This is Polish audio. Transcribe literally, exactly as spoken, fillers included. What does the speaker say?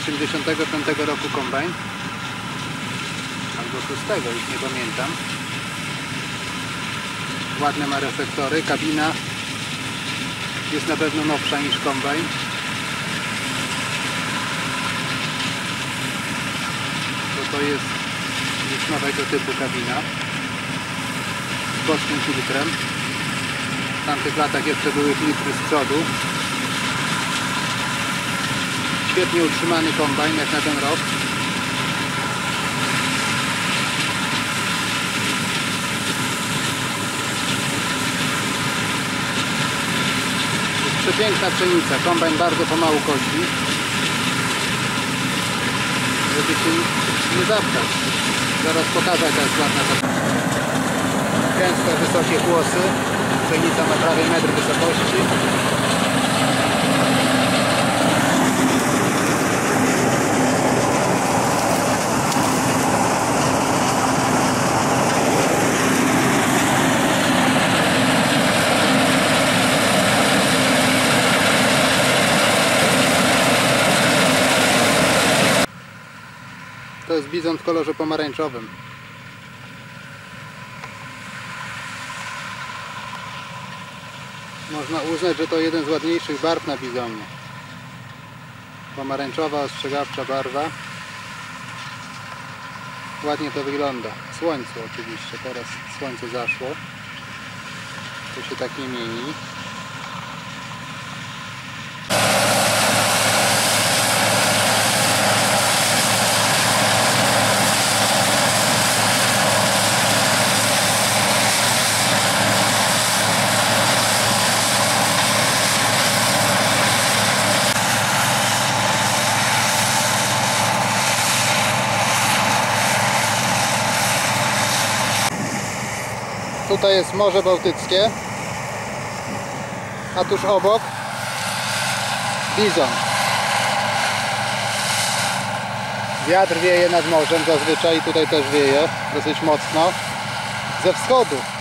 osiemdziesiątego piątego roku kombajn. Albo szóstego, już nie pamiętam. Ładne ma reflektory, kabina jest na pewno nowsza niż kombajn. Bo to jest już nowego typu kabina z bocznym filtrem. W tamtych latach jeszcze były filtry z przodu. Świetnie utrzymany kombajn jak na ten rok. Jest przepiękna pszenica. Kombajn bardzo pomału kosi, żeby się nie zapchać. Zaraz pokażę, jaka jest ładna ta gęste, wysokie włosy. Pszenica ma prawie metr wysokości. To jest bizon w kolorze pomarańczowym. Można uznać, że to jeden z ładniejszych barw na bizonie. Pomarańczowa, ostrzegawcza barwa. Ładnie to wygląda. Słońce oczywiście. Teraz słońce zaszło. To się tak nie mieni. Tutaj jest Morze Bałtyckie, a tuż obok bizon. Wiatr wieje nad morzem zazwyczaj, tutaj też wieje dosyć mocno ze wschodu.